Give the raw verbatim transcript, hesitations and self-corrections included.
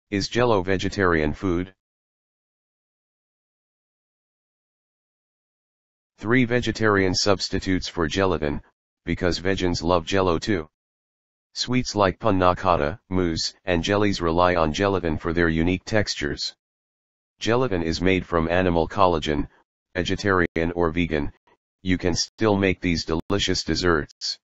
Is Jello vegetarian food? three Vegetarian substitutes for gelatin, because vegans love Jello too. Sweets like panna cotta, mousse, and jellies rely on gelatin for their unique textures. Gelatin is made from animal collagen. Vegetarian or vegan, you can still make these delicious desserts.